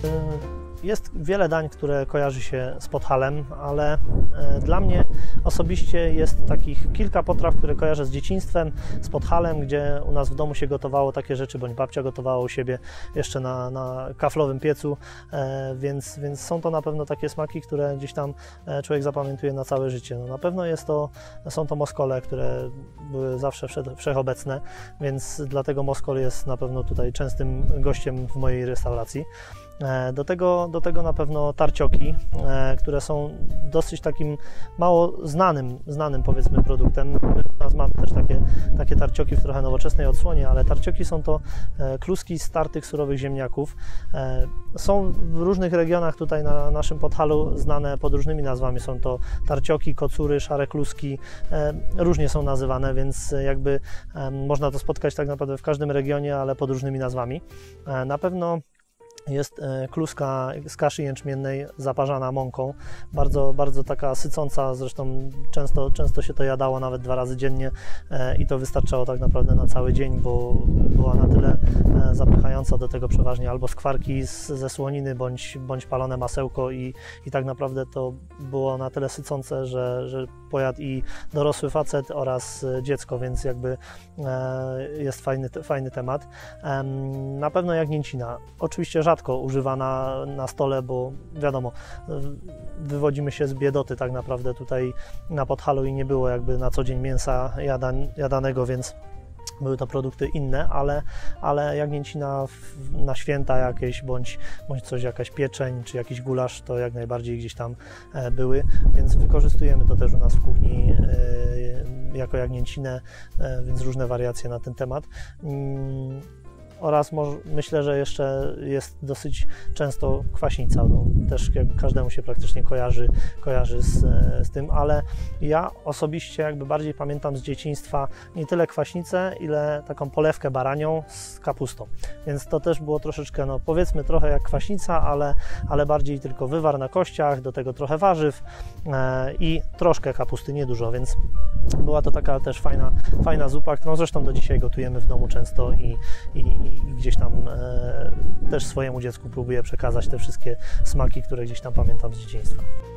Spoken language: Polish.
Jest wiele dań, które kojarzy się z Podhalem, ale dla mnie osobiście jest takich kilka potraw, które kojarzę z dzieciństwem, z Podhalem, gdzie u nas w domu się gotowało takie rzeczy, bądź babcia gotowała u siebie jeszcze na kaflowym piecu, więc są to na pewno takie smaki, które gdzieś tam człowiek zapamiętuje na całe życie. No, na pewno są to moskole, które były zawsze wszechobecne, więc dlatego moskol jest na pewno tutaj częstym gościem w mojej restauracji. Do tego na pewno tarcioki, które są dosyć takim mało znanym powiedzmy produktem. Teraz mamy też takie tarcioki w trochę nowoczesnej odsłonie, ale tarcioki są to kluski z tartych surowych ziemniaków. Są w różnych regionach tutaj na naszym Podhalu znane pod różnymi nazwami. Są to tarcioki, kocury, szare kluski, różnie są nazywane, więc jakby można to spotkać tak naprawdę w każdym regionie, ale pod różnymi nazwami. Na pewno jest kluska z kaszy jęczmiennej zaparzana mąką, bardzo taka sycąca, zresztą często się to jadało nawet 2 razy dziennie i to wystarczało tak naprawdę na cały dzień, bo była na tyle zapychająca, do tego przeważnie albo skwarki ze słoniny, bądź palone masełko i tak naprawdę to było na tyle sycące, że pojadł i dorosły facet oraz dziecko, więc jakby jest fajny temat. Na pewno jagnięcina, oczywiście rzadko używana na stole, bo wiadomo, wywodzimy się z biedoty tak naprawdę tutaj na Podhalu i nie było jakby na co dzień mięsa jadanego, więc były to produkty inne, ale jagnięcina na święta jakieś, bądź coś, jakaś pieczeń, czy jakiś gulasz, to jak najbardziej gdzieś tam były, więc wykorzystujemy to też u nas w kuchni jako jagnięcinę, więc różne wariacje na ten temat. Oraz myślę, że jeszcze jest dosyć często kwaśnica, no, też jakby każdemu się praktycznie kojarzy z tym, ale ja osobiście jakby bardziej pamiętam z dzieciństwa nie tyle kwaśnicę, ile taką polewkę baranią z kapustą, więc to też było troszeczkę, no powiedzmy trochę jak kwaśnica, ale bardziej tylko wywar na kościach, do tego trochę warzyw i troszkę kapusty, niedużo, więc była to taka też fajna zupa, którą zresztą do dzisiaj gotujemy w domu często i gdzieś tam też swojemu dziecku próbuję przekazać te wszystkie smaki, które gdzieś tam pamiętam z dzieciństwa.